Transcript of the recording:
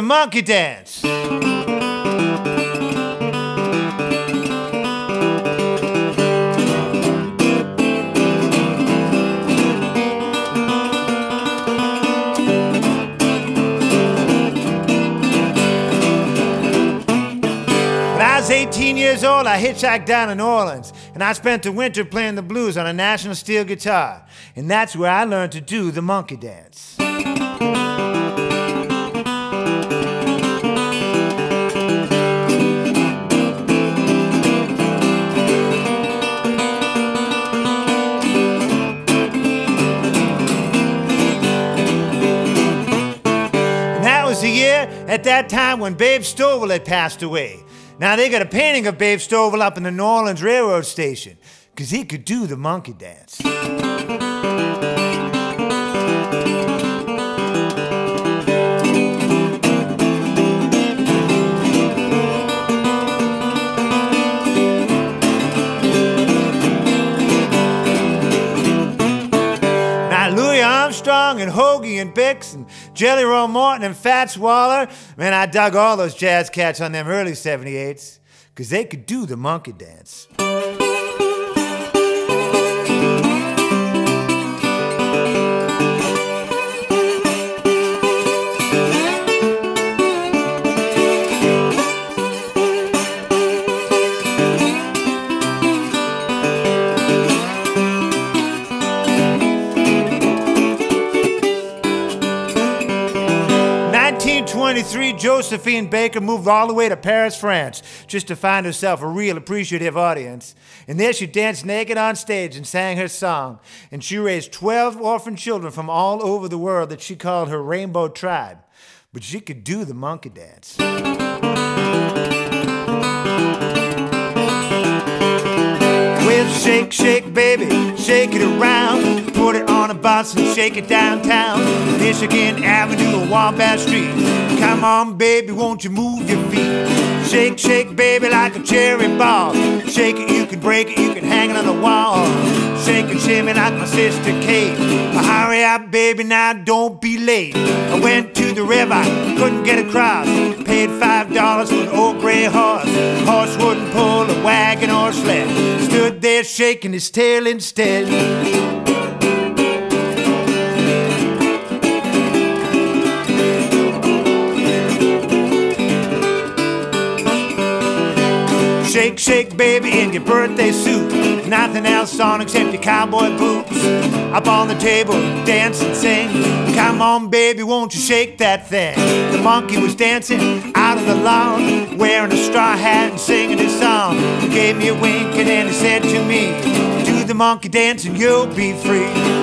monkey dance. When I was 18 years old, I hitchhiked down to New Orleans, and I spent the winter playing the blues on a National steel guitar, and that's where I learned to do the monkey dance. And that was the year at that time when Babe Stovall had passed away. Now they got a painting of Babe Stovall up in the New Orleans Railroad Station, 'cause he could do the monkey dance. Now Louis Armstrong and Hoagie and Bix and Jelly Roll Morton and Fats Waller, man, I dug all those jazz cats on them early 78s, 'cause they could do the monkey dance. In 1923, Josephine Baker moved all the way to Paris, France, just to find herself a real appreciative audience. And there she danced naked on stage and sang her song. And she raised 12 orphan children from all over the world that she called her Rainbow Tribe. But she could do the monkey dance. Well, shake, shake, baby, shake it around. Put it on a bus and shake it downtown. Michigan Avenue or Wabash Street. Come on, baby, won't you move your feet? Shake, shake, baby, like a cherry ball. Shake it, you can break it, you can hang it on the wall. Shake and shimmy like my sister Kate. But hurry up, baby, now don't be late. I went to the river, couldn't get across. Paid $5 for an old gray horse. Horse wouldn't pull a wagon or sled. Stood there shaking his tail instead. Shake, shake, baby, in your birthday suit. Nothing else on except your cowboy boots. Up on the table, dance and sing. Come on, baby, won't you shake that thing? The monkey was dancing out on the lawn, wearing a straw hat and singing his song. He gave me a wink and then he said to me, do the monkey dance and you'll be free.